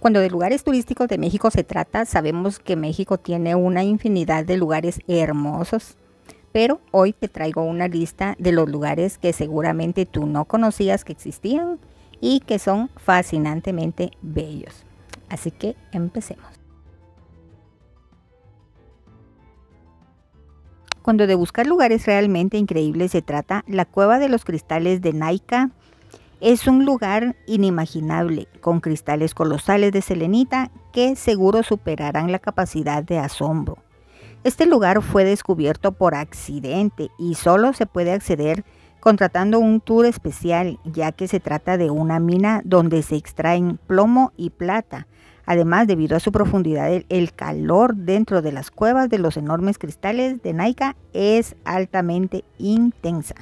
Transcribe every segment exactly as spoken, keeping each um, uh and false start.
Cuando de lugares turísticos de México se trata, sabemos que México tiene una infinidad de lugares hermosos, pero hoy te traigo una lista de los lugares que seguramente tú no conocías que existían y que son fascinantemente bellos. Así que empecemos. Cuando de buscar lugares realmente increíbles se trata, la Cueva de los Cristales de Naica es un lugar inimaginable, con cristales colosales de selenita que seguro superarán la capacidad de asombro. Este lugar fue descubierto por accidente y solo se puede acceder contratando un tour especial, ya que se trata de una mina donde se extraen plomo y plata. Además, debido a su profundidad, el, el calor dentro de las cuevas de los enormes cristales de Naica es altamente intensa.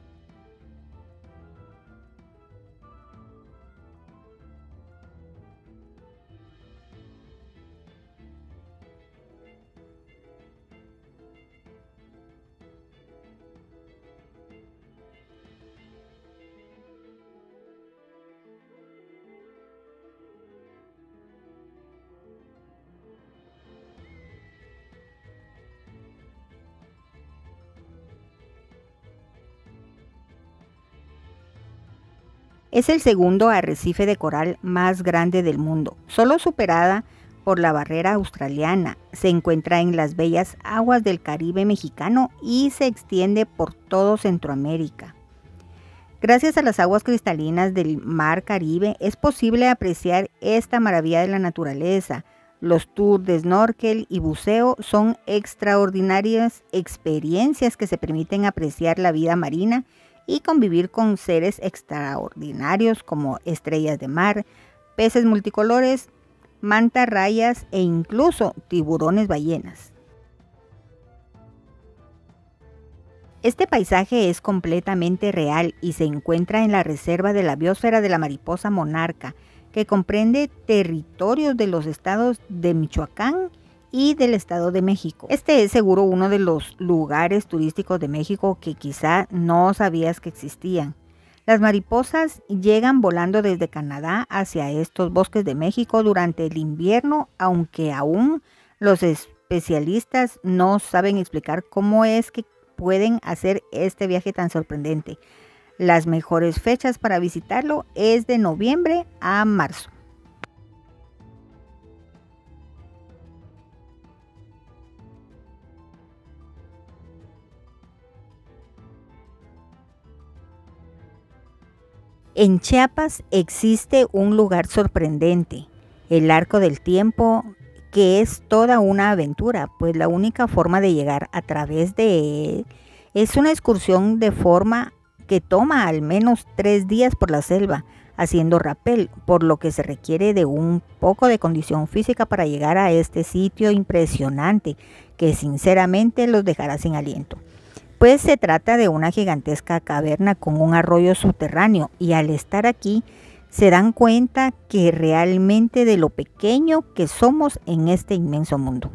Es el segundo arrecife de coral más grande del mundo, solo superada por la barrera australiana. Se encuentra en las bellas aguas del Caribe mexicano y se extiende por todo Centroamérica. Gracias a las aguas cristalinas del Mar Caribe es posible apreciar esta maravilla de la naturaleza. Los tours de snorkel y buceo son extraordinarias experiencias que se permiten apreciar la vida marina y convivir con seres extraordinarios como estrellas de mar, peces multicolores, mantarrayas e incluso tiburones ballenas. Este paisaje es completamente real y se encuentra en la reserva de la biosfera de la mariposa monarca, que comprende territorios de los estados de Michoacán y del Estado de México. Este es seguro uno de los lugares turísticos de México que quizá no sabías que existían. Las mariposas llegan volando desde Canadá hacia estos bosques de México durante el invierno, aunque aún los especialistas no saben explicar cómo es que pueden hacer este viaje tan sorprendente. Las mejores fechas para visitarlo es de noviembre a marzo. En Chiapas existe un lugar sorprendente, el Arco del Tiempo, que es toda una aventura, pues la única forma de llegar a través de él es una excursión de forma que toma al menos tres días por la selva, haciendo rapel, por lo que se requiere de un poco de condición física para llegar a este sitio impresionante, que sinceramente los dejará sin aliento. Pues se trata de una gigantesca caverna con un arroyo subterráneo y al estar aquí se dan cuenta que realmente de lo pequeño que somos en este inmenso mundo.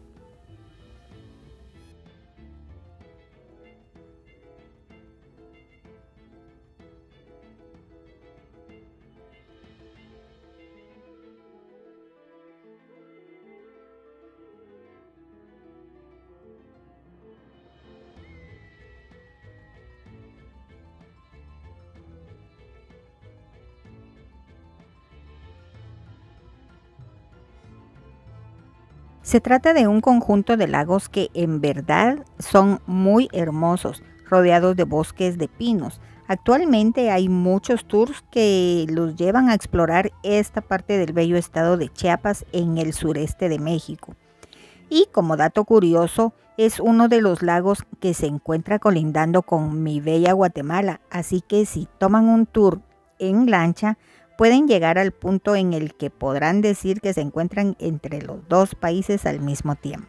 Se trata de un conjunto de lagos que en verdad son muy hermosos, rodeados de bosques de pinos. Actualmente hay muchos tours que los llevan a explorar esta parte del bello estado de Chiapas en el sureste de México. Y como dato curioso, es uno de los lagos que se encuentra colindando con mi bella Guatemala, así que si toman un tour en lancha, pueden llegar al punto en el que podrán decir que se encuentran entre los dos países al mismo tiempo.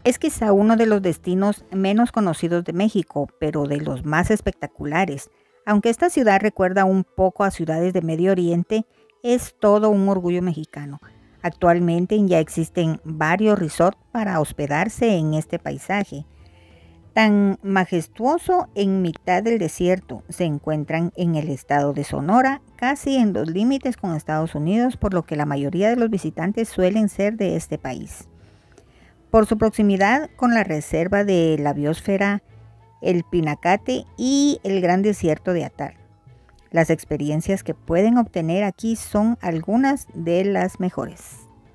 Es quizá uno de los destinos menos conocidos de México, pero de los más espectaculares. Aunque esta ciudad recuerda un poco a ciudades de Medio Oriente, es todo un orgullo mexicano. Actualmente ya existen varios resorts para hospedarse en este paisaje. Tan majestuoso en mitad del desierto, se encuentran en el estado de Sonora, casi en los límites con Estados Unidos, por lo que la mayoría de los visitantes suelen ser de este país. Por su proximidad con la reserva de la biosfera, el Pinacate y el Gran Desierto de Atar. Las experiencias que pueden obtener aquí son algunas de las mejores.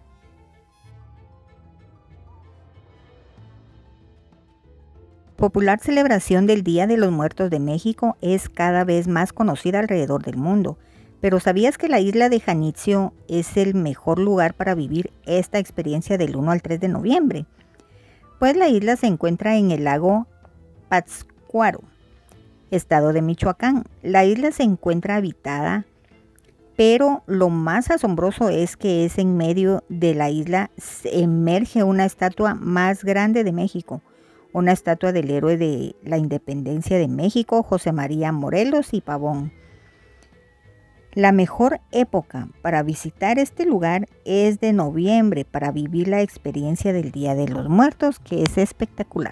Popular celebración del Día de los Muertos de México es cada vez más conocida alrededor del mundo, pero ¿sabías que la isla de Janitzio es el mejor lugar para vivir esta experiencia del uno al tres de noviembre? Pues la isla se encuentra en el lago Pátzcuaro, estado de Michoacán. La isla se encuentra habitada, pero lo más asombroso es que es en medio de la isla se emerge una estatua más grande de México, una estatua del héroe de la independencia de México, José María Morelos y Pavón. La mejor época para visitar este lugar es de noviembre para vivir la experiencia del Día de los Muertos, que es espectacular.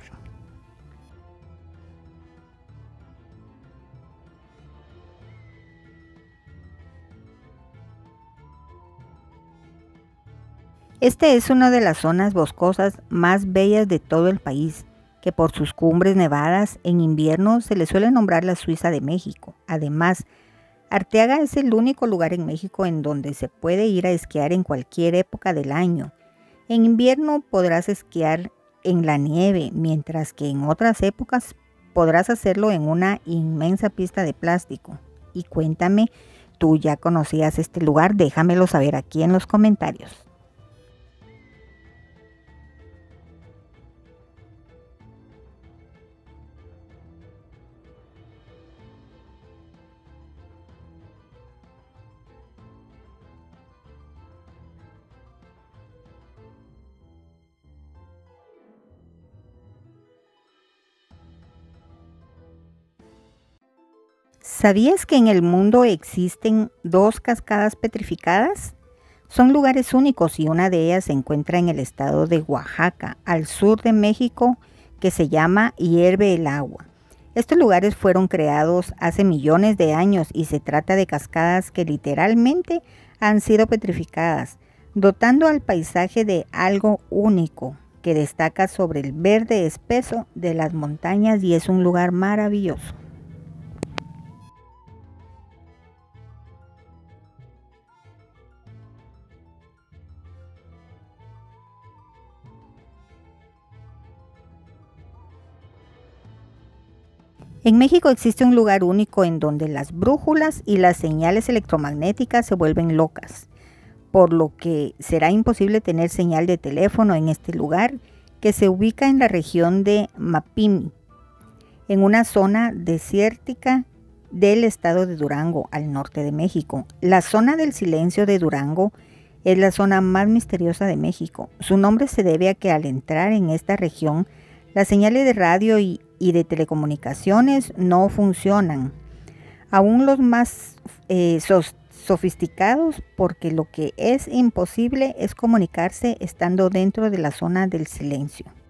Este es una de las zonas boscosas más bellas de todo el país, que por sus cumbres nevadas en invierno se le suele nombrar la Suiza de México. Además, Arteaga es el único lugar en México en donde se puede ir a esquiar en cualquier época del año. En invierno podrás esquiar en la nieve, mientras que en otras épocas podrás hacerlo en una inmensa pista de plástico. Y cuéntame, ¿tú ya conocías este lugar? Déjamelo saber aquí en los comentarios. ¿Sabías que en el mundo existen dos cascadas petrificadas? Son lugares únicos y una de ellas se encuentra en el estado de Oaxaca, al sur de México, que se llama Hierve el Agua. Estos lugares fueron creados hace millones de años y se trata de cascadas que literalmente han sido petrificadas, dotando al paisaje de algo único que destaca sobre el verde espeso de las montañas y es un lugar maravilloso. En México existe un lugar único en donde las brújulas y las señales electromagnéticas se vuelven locas, por lo que será imposible tener señal de teléfono en este lugar, que se ubica en la región de Mapimi, en una zona desértica del estado de Durango, al norte de México. La zona del silencio de Durango es la zona más misteriosa de México. Su nombre se debe a que al entrar en esta región, las señales de radio y, y de telecomunicaciones no funcionan. Aún los más eh, sos, sofisticados, porque lo que es imposible es comunicarse estando dentro de la zona del silencio.